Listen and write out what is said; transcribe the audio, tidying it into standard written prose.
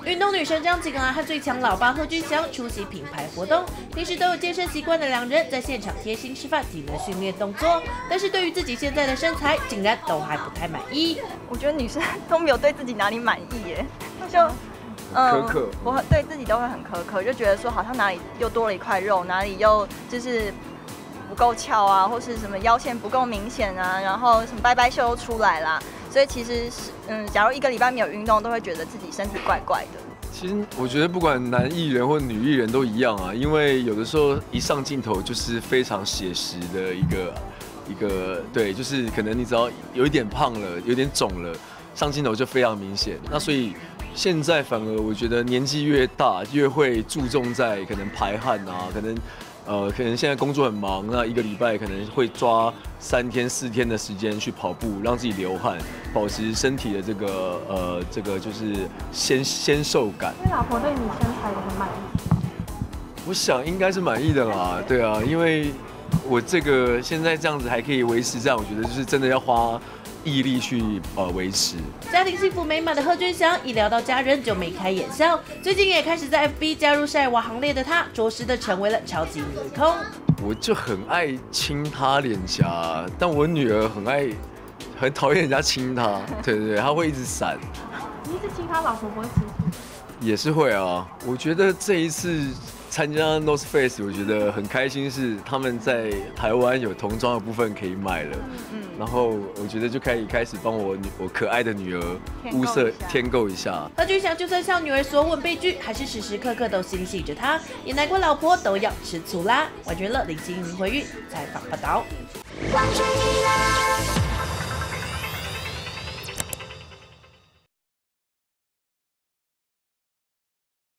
运动女神张启啊和最强老爸贺军翔出席品牌活动，平时都有健身习惯的两人在现场贴心示范体能训练动作，但是对于自己现在的身材，竟然都还不太满意。 我觉得女生都没有对自己哪里满意耶，就苛刻， 我对自己都会很苛刻，就觉得说好像哪里又多了一块肉，哪里又就是不够翘啊，或是什么腰线不够明显啊，然后什么拜拜袖又出来啦，所以其实是假如一个礼拜没有运动，都会觉得自己身体怪怪的。 其实我觉得不管男艺人或女艺人都一样啊，因为有的时候一上镜头就是非常写实的一个对，就是可能你只要有一点胖了，有点肿了，上镜头就非常明显。那所以现在反而我觉得年纪越大，越会注重在可能排汗啊，可能现在工作很忙，那一个礼拜可能会抓3天4天的时间去跑步，让自己流汗，保持身体的这个就是纤瘦感。 所以老婆对你身材也很满意？ 我想应该是满意的啦，对啊，因为我这个现在这样子还可以维持这样，我觉得就是真的要花毅力去维持。 家庭幸福美满的贺军翔，一聊到家人就眉开眼笑。最近也开始在 FB 加入晒娃行列的他，着实的成为了超级女控。 我就很爱亲她脸颊，但我女儿很讨厌人家亲她，对，她会一直闪。 你一直亲他，老婆不会吃醋？ 也是会啊，我觉得这一次参加 North Face， 我觉得很开心，是他们在台湾有童装的部分可以卖了，然后我觉得就可以开始帮我可爱的女儿物色添购一下。 贺军翔就算向女儿索吻被拒，还是时时刻刻都心系着她，也难怪老婆都要吃醋啦。完全乐林心云回玉采访报道。